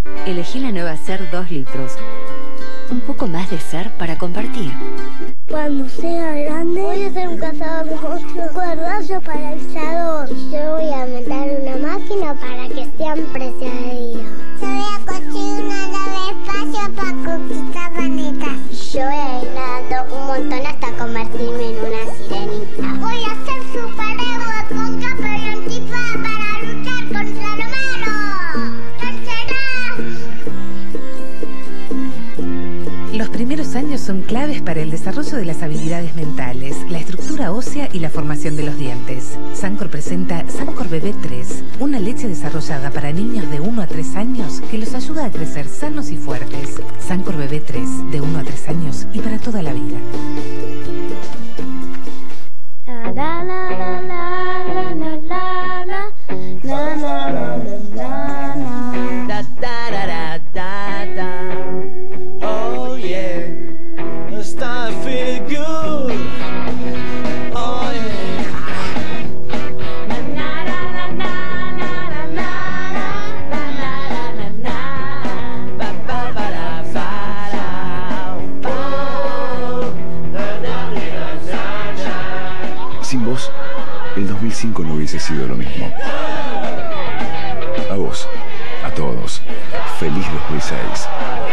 Elegí la nueva SER 2 litros. Un poco más de SER para compartir. Cuando sea grande voy a ser un cazador de monstruos, cuerdazo paralizador. Yo voy a inventar una máquina para que siempre sea día. Yo voy a construir una nave espacio para conquistar planetas. Yo voy a ir nadando un montón hasta convertirme en una sirenita. Voy a ser superhéroe con capa y antifaz para luchar contra lo malo. Los primeros años son claves para el desarrollo de las habilidades mentales, la estructura ósea y la formación de los dientes. Sancor presenta Sancor Bebé 3, una leche desarrollada para niños de 1 a 3 años que los ayuda a crecer sanos y fuertes. Sancor Bebé 3, de 1 a 3 años y para toda la vida. La la la la la la la la la la la la la da da da da da. Oh yeah, I feel good. Oh yeah. Na na na na na na na na na ba ba ba da ba da. Oh. Sin vos, el 2005 no hubiese sido lo mismo. A vos, a todos, feliz 2006.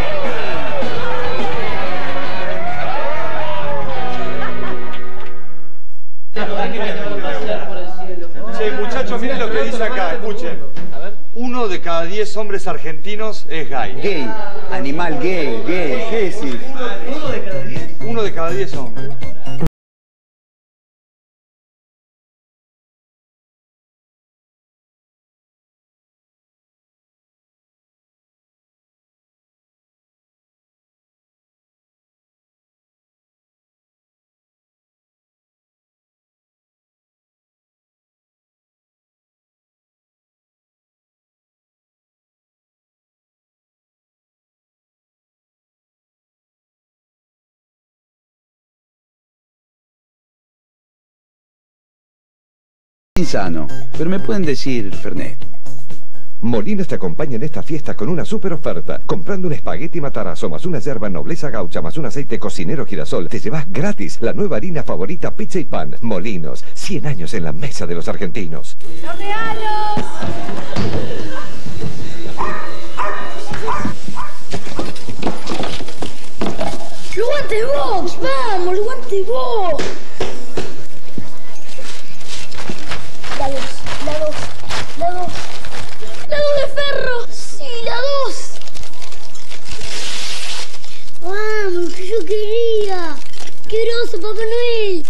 Che, muchachos, miren lo que dice acá, escuchen. 1 de cada 10 hombres argentinos es gay. Gay, animal gay, ¿qué decís? 1 de cada 10. 1 de cada 10 hombres. Insano, pero me pueden decir Fernet. Molinos te acompaña en esta fiesta con una super oferta. Comprando un espagueti Matarazzo más una yerba nobleza gaucha más un aceite cocinero girasol, te llevas gratis la nueva harina favorita Pizza y Pan. Molinos, 100 años en la mesa de los argentinos. ¡Los regalos! ¡Los guantes box! ¡Vamos, los guantes box! La 2, la 2, la 2. ¡La 2 de ferro! ¡Sí, la 2! ¡Vamos, lo que yo quería! ¡Qué groso, Papá Noel!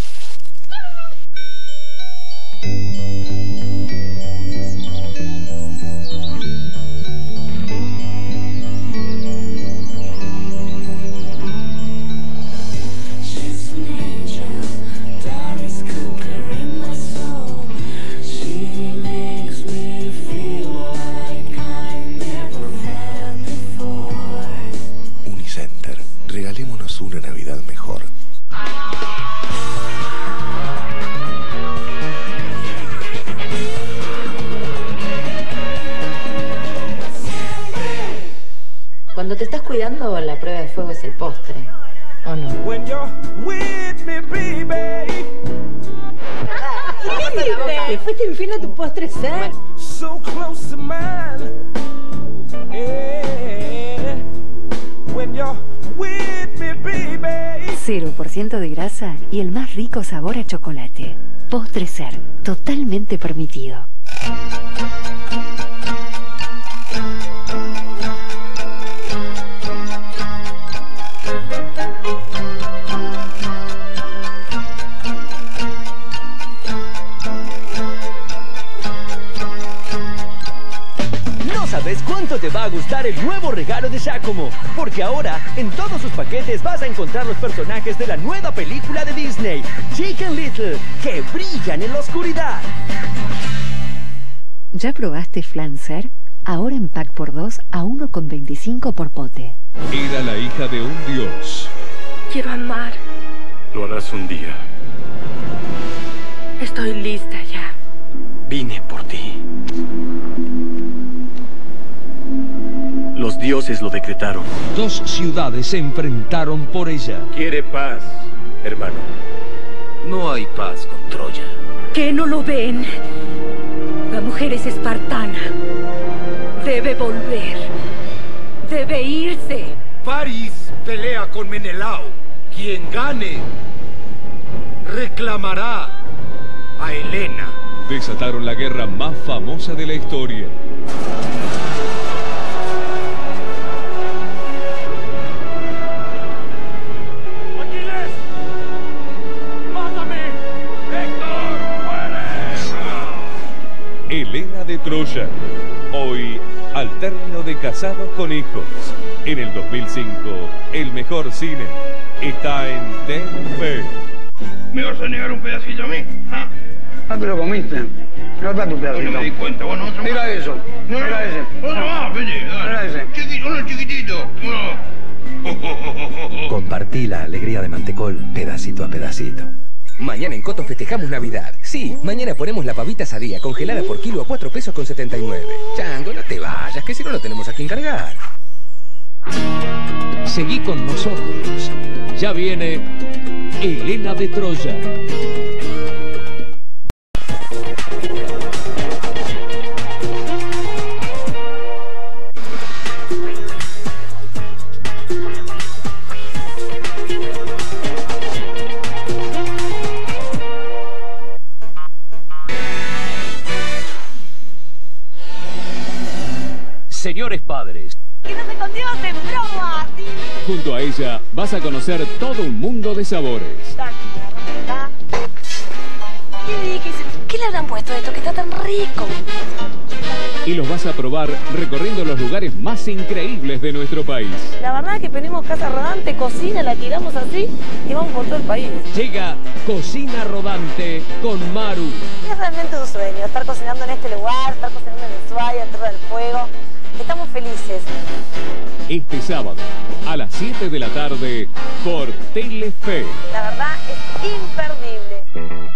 Unicenter, regalémonos una Navidad mejor. Cuando te estás cuidando, la prueba de fuego es el postre, ¿o no? When you're with me, baby. ¿Le fuiste infiel a tu postre SER? So close to mine. Yeah. When you're with me, baby. 0% de grasa y el más rico sabor a chocolate. Postre SER, totalmente permitido. No sabes cuánto te va a gustar el nuevo regalo de Giacomo, porque ahora en todos sus paquetes vas a encontrar los personajes de la nueva película de Disney, Chicken Little, que brillan en la oscuridad. ¿Ya probaste flan SER? Ahora en pack por 2 a 1,25 por pote. Era la hija de un dios. Quiero amar. Lo harás un día. Estoy lista ya. Vine por ti. Los dioses lo decretaron. 2 ciudades se enfrentaron por ella. Quiere paz, hermano. No hay paz con Troya. ¿Qué no lo ven? La mujer es espartana. Debe volver. Debe irse. Paris pelea con Menelao. Quien gane reclamará a Helena. Desataron la guerra más famosa de la historia. ¡Aquiles! ¡Mátame! ¡Héctor, muere! Helena de Troya. Hoy, al término de Casados con Hijos. En el 2005, el mejor cine está en Telefe. ¿Me vas a negar un pedacito a mí? ¿Ah? Ah, te lo comiste. No está tu pedacito. No me di cuenta. Bueno, otro más. Mira eso. No, Mira ese. Otro más, vení, dale. Mira ese. Chiquito, no, chiquitito. No. Compartí la alegría de Mantecol pedacito a pedacito. Mañana en Coto festejamos Navidad. Sí, mañana ponemos la pavita sadía congelada por kilo a 4 pesos con 79. Chango, no te vayas, que si no, no tenemos a quién cargar. Seguí con nosotros. Ya viene Helena de Troya. Señores padres, ¡Quédate contigo en broma! Junto a ella vas a conocer todo un mundo de sabores. ¿Qué le habrán puesto a esto que está tan rico? Y los vas a probar recorriendo los lugares más increíbles de nuestro país. La verdad es que pedimos casa rodante, cocina, la tiramos así y vamos por todo el país. Llega Cocina Rodante con Maru. Es realmente un sueño estar cocinando en este lugar, estar cocinando en el Ushuaia, en Tierra del Fuego. Estamos felices. Este sábado, a las 7 de la tarde, por Telefe. La verdad es imperdible.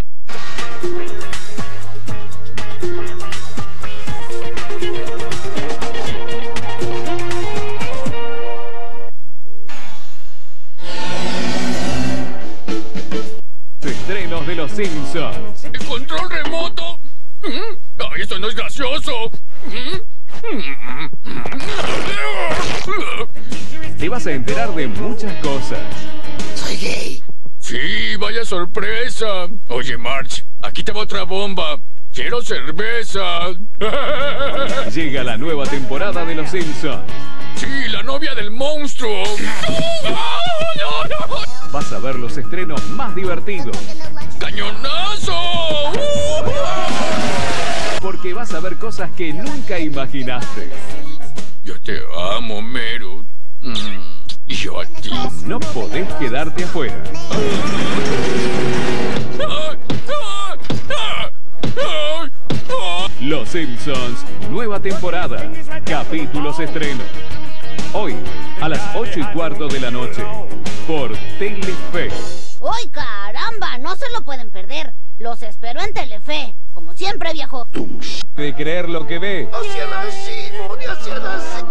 Estrenos de Los Simpsons. ¿El control remoto? ¡Ay, eso no es gracioso! Te vas a enterar de muchas cosas. ¡Soy gay! Sí, vaya sorpresa. Oye, Marge, aquí te va otra bomba. ¡Quiero cerveza! Llega la nueva temporada de Los Simpsons. ¡Sí, la novia del monstruo! Vas a ver los estrenos más divertidos. ¡Cañonazo! Porque vas a ver cosas que nunca imaginaste. Yo te amo, Meru. Y yo a ti. No podés quedarte afuera. Los Simpsons, nueva temporada. Capítulos estreno. Hoy, a las 8:15 de la noche. Por Telefe. ¡Uy, caramba! No se lo pueden perder. Los espero en Telefe. Como siempre, viejo. De creer lo que ve. No sean así, no sean así.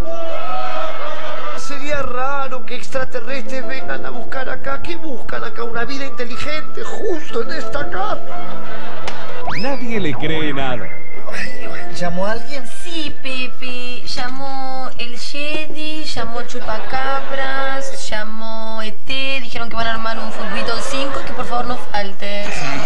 Sería raro que extraterrestres vengan a buscar acá. ¿Qué buscan acá? Una vida inteligente, justo en esta casa. Nadie le cree nada. ¿Llamó a alguien? Sí, Pepe. Llamó el Jedi, llamó Chupacabras, llamó ET. Dijeron que van a armar un futbolito 5 y que por favor no faltes.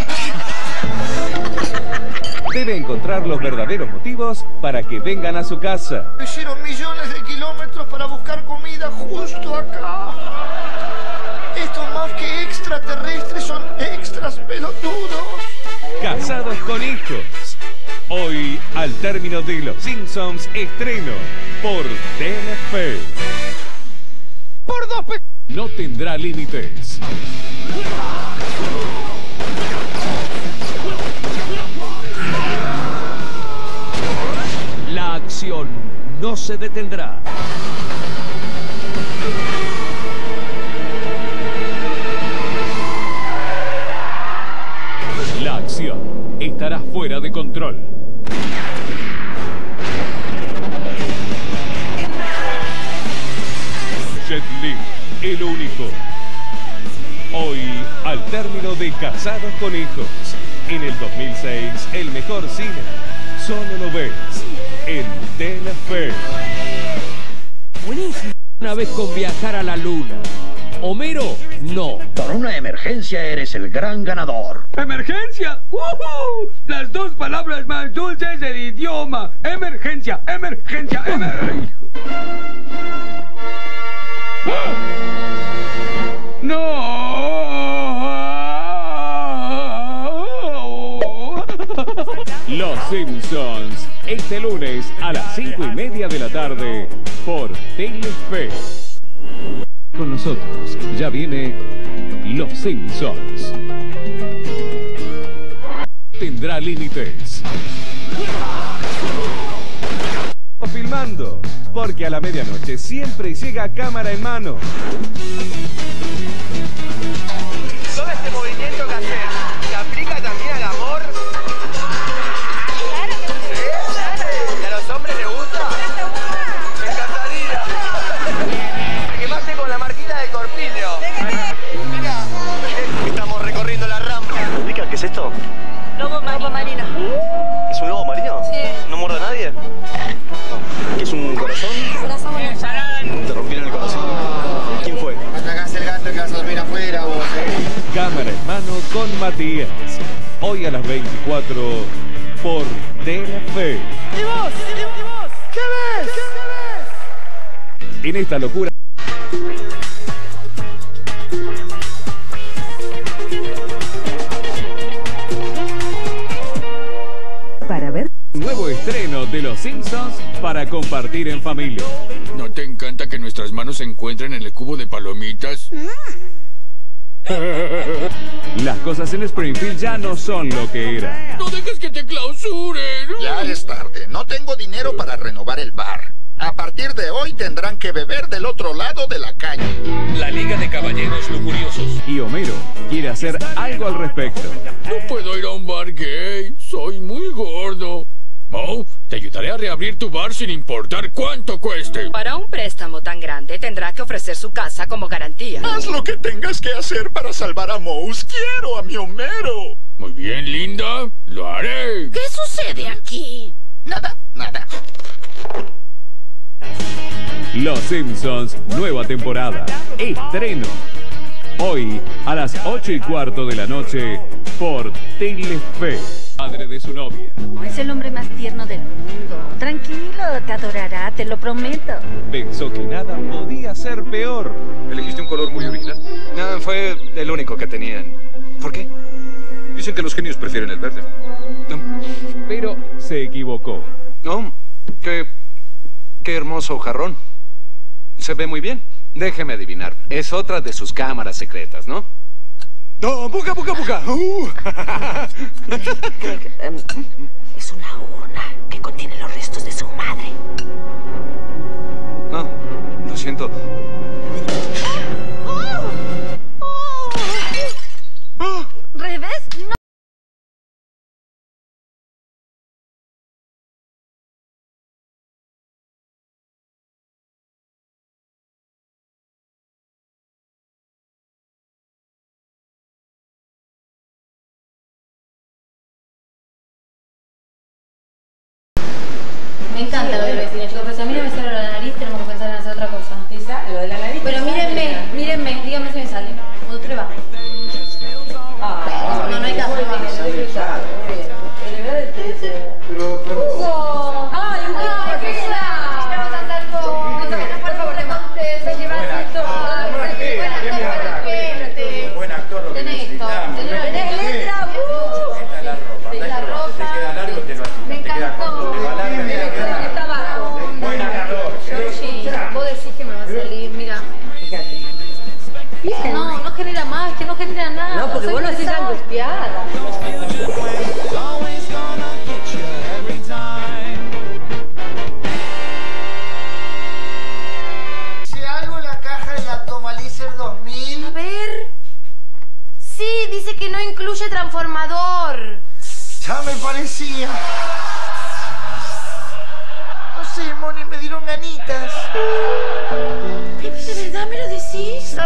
Debe encontrar los verdaderos motivos para que vengan a su casa. Hicieron millones de kilómetros para buscar comida justo acá. Estos más que extraterrestres son extras pelotudos. Casados con Hijos. Hoy, al término de Los Simpsons, estreno por Telefe. Por 2 pesos. No tendrá límites. la acción no se detendrá. La acción estará fuera de control. el único. Hoy, al término de Casados con Hijos, en el 2006, el mejor cine solo lo ves en Telefe. Buenísimo. Una vez con viajar a la luna. Homero, no. Por una emergencia eres el gran ganador. ¡Emergencia! Las dos palabras más dulces del idioma. Emergencia, emergencia, emergencia. ¡No! Los Simpsons, este lunes a las 5:30 de la tarde por Telefe. Con nosotros ya viene Los Simpsons. Tendrá límites. Filmando, porque a la medianoche siempre llega cámara en mano. Todo este movimiento que haces, ¿se aplica también al amor? Claro que sí. ¿Y a los hombres les gusta? Me encantaría. Me quemaste con la marquita de corpiño. Mira, estamos recorriendo la rambla. ¿Explica qué es esto? Lobo marino. ¿Es un lobo marino? Sí. ¿No muerde a nadie? ¿Qué es un corazón? Corazón. ¿Te rompieron el corazón? ¿Quién fue? Sacás el gato que vas a dormir afuera, vos. Cámara en mano con Matías. Hoy a las 24 por Telefe. ¿Y vos? ¿Qué ves? En esta locura. Para ver Nuevo estreno de Los Simpsons para compartir en familia. ¿No te encanta que nuestras manos se encuentren en el cubo de palomitas? Las cosas en Springfield ya no son lo que eran. ¡No dejes que te clausuren! Ya es tarde. No tengo dinero para renovar el bar. A partir de hoy tendrán que beber del otro lado de la calle. La Liga de Caballeros Lujuriosos. Y Homero quiere hacer algo al respecto. No puedo ir a un bar gay. Soy muy gordo. Moe, te ayudaré a reabrir tu bar sin importar cuánto cueste. Para un préstamo tan grande tendrá que ofrecer su casa como garantía. Haz lo que tengas que hacer para salvar a Mouse. Quiero a mi Homero. Muy bien, linda. Lo haré. ¿Qué sucede aquí? Nada. Los Simpsons, nueva temporada. Estreno. Hoy a las 8:15 de la noche por Telefe. Padre de su novia. Es el hombre más tierno del mundo. Tranquilo, te adorará, te lo prometo. Pensó que nada podía ser peor. ¿Elegiste un color muy original? No, fue el único que tenían. ¿Por qué? Dicen que los genios prefieren el verde. Pero se equivocó. No, qué hermoso jarrón. Se ve muy bien. Déjeme adivinar. Es otra de sus cámaras secretas, ¿no? ¡No! ¡Buca! Creo que es una urna que contiene los restos de su madre. No, lo siento. ¿Revés? No. Me encanta lo del vecino, chicos, pero si a mí no me sale lo de la nariz, tenemos que pensar en hacer otra cosa. Lo de la nariz. Pero mírenme, díganme si me sale. ¿Cómo te va? No hay caso. ¡Hugo! ¡Ay, Hugo! ¿Qué será? Vamos a hacer con... Por favor, levantes, se lleva esto. Buen actor, lo que necesitamos. Tenés letra, Esta es la ropa. Sí, la ropa. Te queda largo, te lo así. Me encantó. Está abajo. Buen actor. Georgie, vos decís que me va a salir, mira. Fíjate. No genera más, que no genera nada. No, porque vos lo haces angustiada. ¿Dice algo en la caja de la Tomalicer 2000? A ver. Sí, dice que no incluye transformador. Ya me parecía. No sé, Moni, me dieron ganitas. ¿De verdad me lo decís?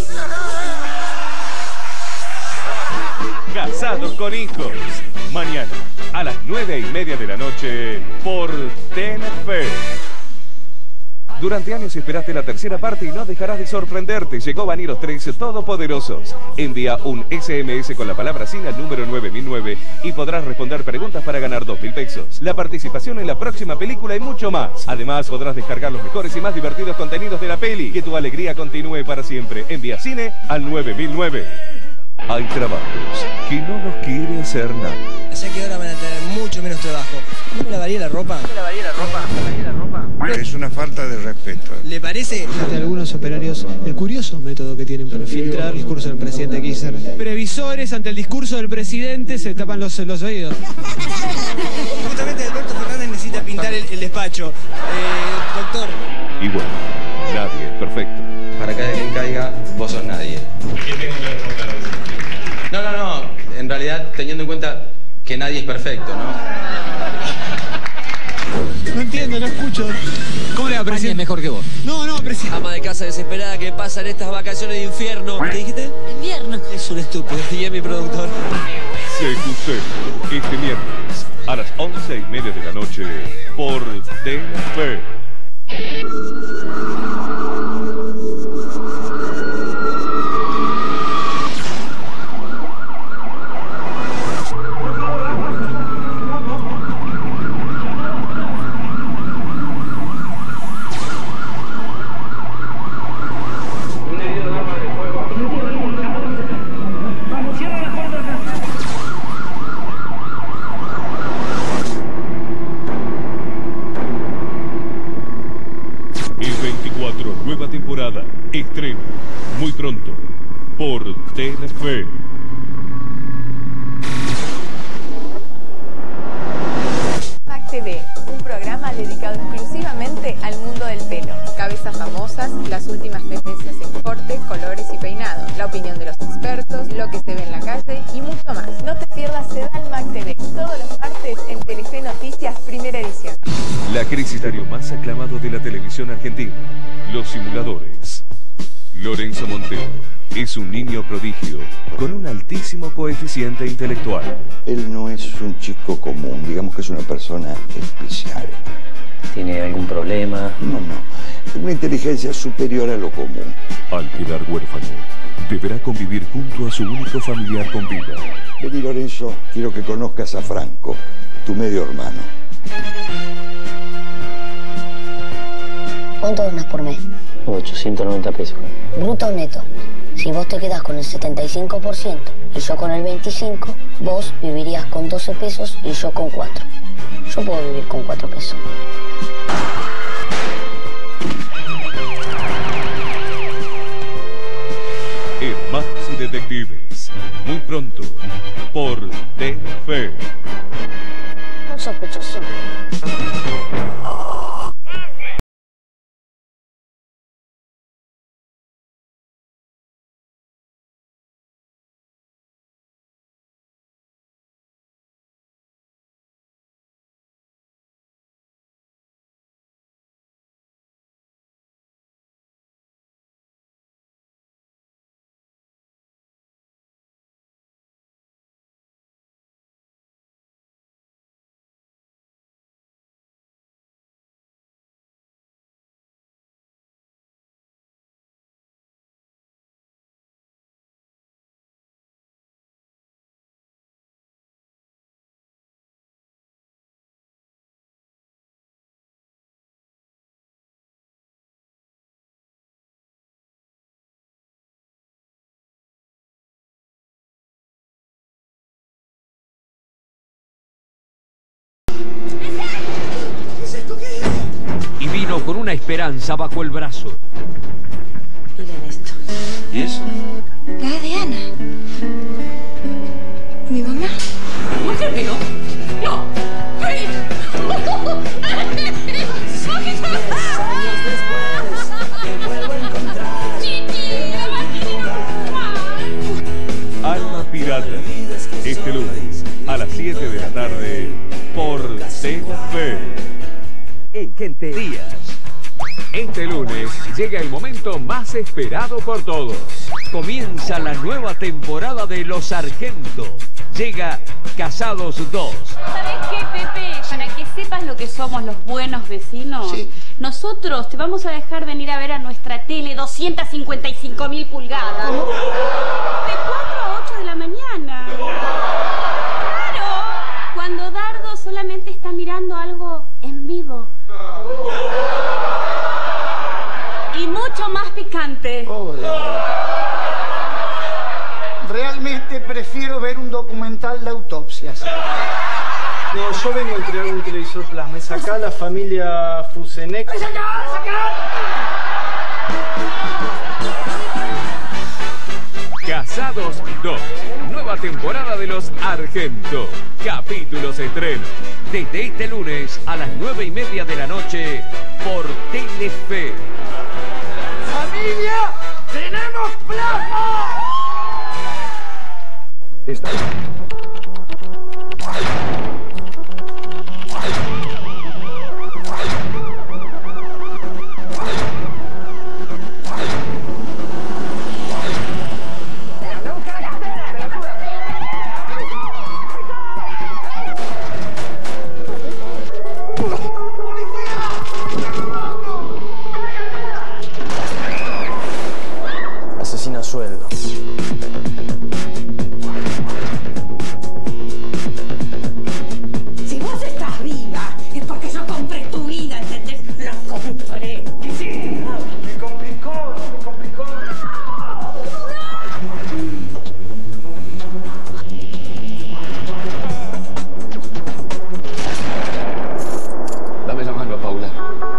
Casados con hijos. Mañana a las 9:30 de la noche por Telefe. Durante años esperaste la tercera parte y no dejarás de sorprenderte. Llegó Bani los 3 Todopoderosos. Envía un SMS con la palabra SIN al número 9009 y podrás responder preguntas para ganar 2.000 pesos. La participación en la próxima película y mucho más. Además podrás descargar los mejores y más divertidos contenidos de la peli. Que tu alegría continúe para siempre. Envía cine al 9009. Hay trabajos que no los quiere hacer nadie. Ya que ahora van a tener mucho menos trabajo. ¿No me lavaría la ropa? ¿Me lavaría la ropa? ¿Me lavaría la ropa? Es una falta de respeto. ¿Le parece? De algunos operarios, el curioso método que tienen para filtrar el discurso del presidente Kirchner. Previsores ante el discurso del presidente se tapan los oídos. Justamente Alberto Fernández necesita pintar el despacho. Doctor. Y bueno, nadie es perfecto. Para cada quien caiga, vos sos nadie. No, en realidad teniendo en cuenta que nadie es perfecto, ¿no? No entiendo, no escucho. ¿Cómo le va, presidente? Es mejor que vos. No, presidente. Ama de casa desesperada que pasan estas vacaciones de infierno. ¿Qué dijiste? Invierno. Es un estúpido y es mi productor. CQC, este miércoles a las 11:30 de la noche por Telefe. Nueva temporada, estreno, muy pronto, por Telefe. Mac TV, un programa dedicado exclusivamente al mundo del pelo. Cabezas famosas, las últimas tendencias en corte, colores y peinados, la opinión de los expertos, lo que se ve en la calle y mucho más. No te pierdas Sedal Mac TV, todos los martes en Telefe Noticias, primera edición. La cricitario más aclamado de la televisión argentina, Los Simuladores. Lorenzo Montero es un niño prodigio con un altísimo coeficiente intelectual. Él no es un chico común, digamos que es una persona especial. ¿Tiene algún problema? No. Una inteligencia superior a lo común. Al quedar huérfano, deberá convivir junto a su único familiar con vida. Vení, Lorenzo, quiero que conozcas a Franco, tu medio hermano. ¿Cuánto ganas por mes? 890 pesos. Bruto o neto. Si vos te quedás con el 75% y yo con el 25%, vos vivirías con 12 pesos y yo con 4. Yo puedo vivir con 4 pesos. Hermanos y detectives, muy pronto, por Telefe. Un sospechoso. Y vino con una esperanza bajo el brazo. Miren esto. ¿Y eso? La de Ana. ¿Mi mamá? ¿Por qué veo? No. ¿Qué? Años después te vuelvo a encontrar. Alma Pirata, este lunes a las 7 de la tarde por Telefe. En Gente Díaz. Este lunes llega el momento más esperado por todos. Comienza la nueva temporada de Los Sargento. Llega Casados 2. ¿Sabes qué, Pepe? Para que sepas lo que somos los buenos vecinos, nosotros te vamos a dejar venir a ver a nuestra tele 255.000 pulgadas. De 4 a 8 de la mañana. Claro, cuando Dardo solamente está mirando algo en vivo. Y mucho más picante. Realmente prefiero ver un documental de autopsias. No, yo vengo a entregar un televisor plasma. Es acá la familia Fusenek. ¡Es acá! ¡Es acá! Casados 2. Nueva temporada de Los Argento. Capítulos estreno. Desde este lunes a las 9:30 de la noche por Telefe. ¡Familia! ¡Tenemos plasma! Asesina a sueldo. Si vos estás viva, es porque yo compré tu vida, ¿entendés? La compré. ¿Qué hiciste? Me complicó. Dame la mano, Paula.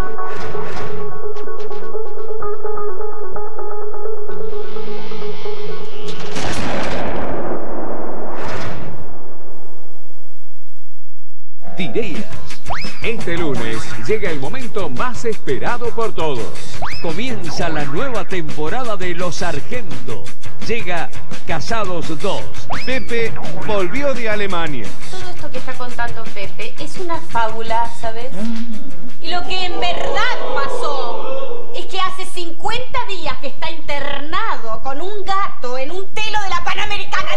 Tireas. Este lunes llega el momento más esperado por todos. Comienza la nueva temporada de Los Sargento. Llega Casados 2. Pepe volvió de Alemania. Todo esto que está contando Pepe es una fábula, ¿sabes? Y lo que en verdad pasó es que hace 50 días que está internado con un gato en un telo de la Panamericana.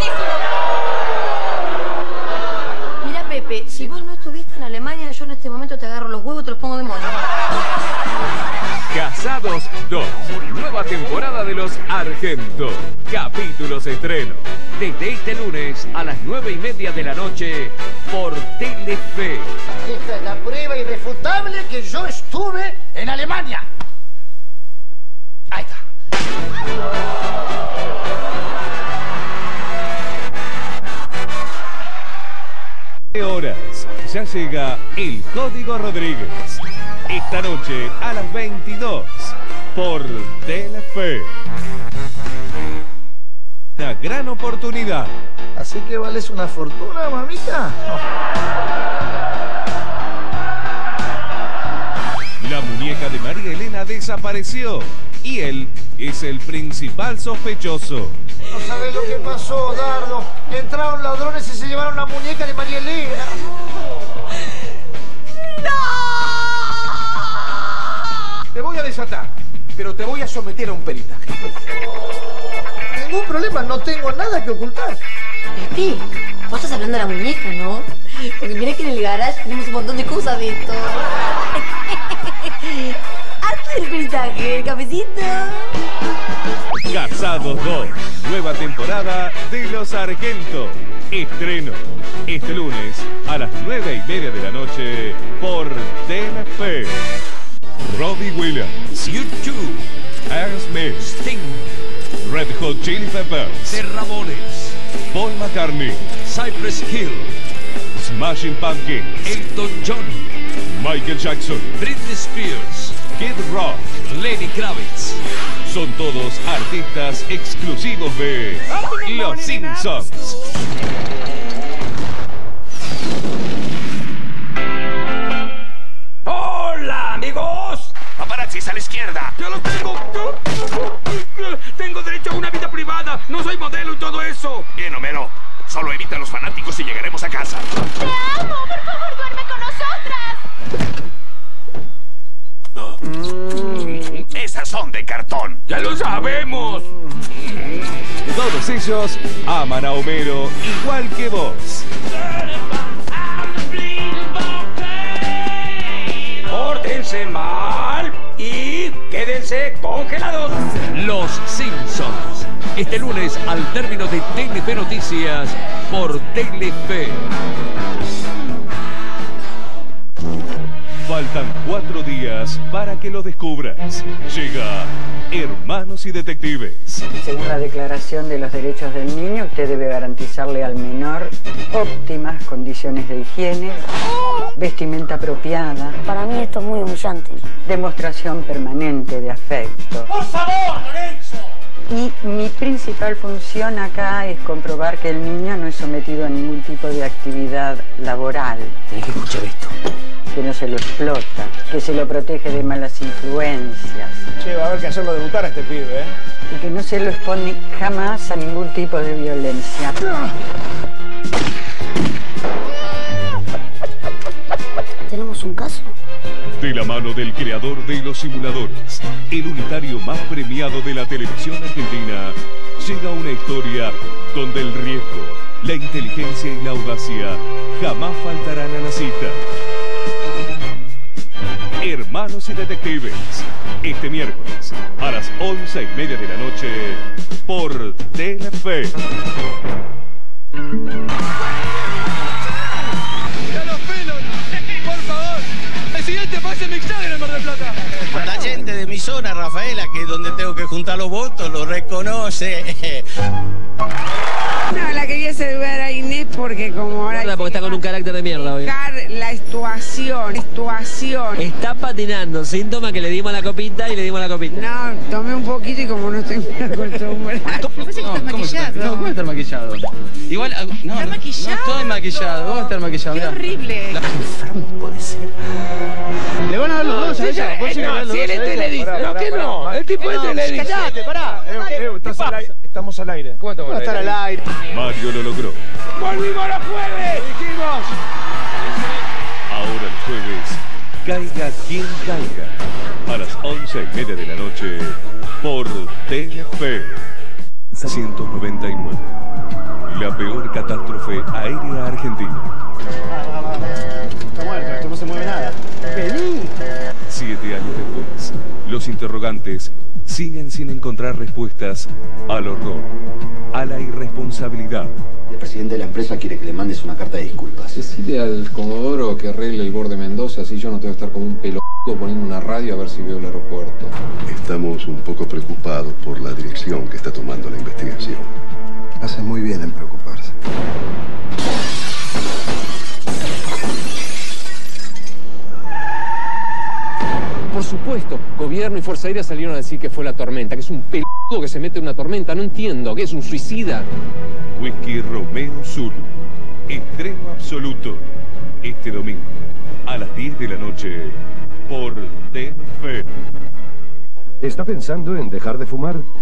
Mira, Pepe, si vos no estuviste en Alemania, yo en este momento te agarro los huevos y te los pongo de mono. Casados 2. Nueva temporada de Los Argento. Capítulos estreno. Desde este lunes a las 9:30 de la noche por Telefe. Esta es la prueba irrefutable que yo estuve en Alemania. Ahí está. Horas. Ya llega El Código Rodríguez. Esta noche a las 22 por Telefe. Una gran oportunidad. Así que vales una fortuna, mamita. La muñeca de María Elena desapareció y él es el principal sospechoso. No sabés lo que pasó, Dardo. Entraron ladrones y se llevaron la muñeca de María Elena. Te voy a desatar, pero te voy a someter a un peritaje. Ningún problema, no tengo nada que ocultar. Pepe, vos estás hablando de la muñeca, ¿no? Porque mira que en el garage tenemos un montón de cosas de esto. Hazte el peritaje, el cafecito. Casados 2. Nueva temporada de Los Argento. Estreno. Este lunes a las 9:30 de la noche por Telefe. Robbie Williams, YouTube, Aerosmith, Sting, Red Hot Chili Peppers, The Ramones, Paul McCartney, Cypress Hill, Smashing Pumpkins, Elton John, Michael Jackson, Britney Spears, Kid Rock, Lenny Kravitz. son todos artistas exclusivos de Los Simpsons. ¡Hola, amigos! Paparazzis a la izquierda. ¡Ya los tengo! Tengo derecho a una vida privada. No soy modelo y todo eso. Bien, Homero. Solo evita a los fanáticos y llegaremos a casa. ¡Te amo! ¡Por favor, duerme con nosotras! Esas son de cartón. ¡Ya lo sabemos! Todos ellos aman a Homero igual que vos. Pórtense mal y quédense congelados. Los Simpsons. Este lunes al término de Telefe Noticias por Telefe. Faltan 4 días para que lo descubras. Llega Hermanos y Detectives. Según la Declaración de los Derechos del Niño, usted debe garantizarle al menor óptimas condiciones de higiene, vestimenta apropiada. Para mí esto es muy humillante. Demostración permanente de afecto. ¡Por favor, Lorenzo! Y mi principal función acá es comprobar que el niño no es sometido a ningún tipo de actividad laboral. Tenés que escuchar esto. Que no se lo explota, que se lo protege de malas influencias. Che, va a haber que hacerlo debutar a este pibe, ¿eh? Y que no se lo expone jamás a ningún tipo de violencia. ¿Tenemos un caso? De la mano del creador de los simuladores, el unitario más premiado de la televisión argentina, llega una historia donde el riesgo, la inteligencia y la audacia jamás faltarán a la cita. Hermanos y Detectives, este miércoles a las 11:30 de la noche por Telefe. ¡Ya los pelos! ¡Por favor! ¡El siguiente pase mixado en el Mar del Plata! La gente de mi zona, Rafaela, que es donde tengo que juntar los votos, lo reconoce. No, la quería saludar a Inés porque como ahora... Porque está con un carácter de mierda hoy. La actuación. Está patinando, síntoma que le dimos la copita y le dimos la copita. No, tomé un poquito y como no estoy muy acostumbrada. ¿Cómo estar maquillado? Igual, no, ¿Está maquillado? No estoy maquillado, vos estar maquillado. ¡Qué horrible! Puede ser. Le van a dar los dos a ella. Si él es Teledis, no que no. El tipo es Teledis. ¡Cállate, pará! Estamos al aire. ¿Cómo estamos estar al aire? Mario lo logró. ¡Volvimos los jueves! ¡Dijimos! Ahora el jueves, caiga quien caiga, a las 11:30 de la noche por Telefe. 199. La peor catástrofe aérea argentina. Está muerto, esto no se mueve nada. ¡Vení! 7 años después, los interrogantes siguen sin encontrar respuestas al horror, a la irresponsabilidad. El presidente de la empresa quiere que le mandes una carta de disculpas. Decide al Comodoro que arregle el borde de Mendoza, así yo no tengo que estar como un pelotudo poniendo una radio a ver si veo el aeropuerto. Estamos un poco preocupados por la dirección que está tomando la investigación. Hace muy bien en preocuparse. Por supuesto, gobierno y Fuerza Aérea salieron a decir que fue la tormenta, que es un pelotudo que se mete en una tormenta, no entiendo, que es un suicida. Whisky Romeo Zulu, estreno absoluto, este domingo, a las 10 de la noche, por Telefe. ¿Está pensando en dejar de fumar?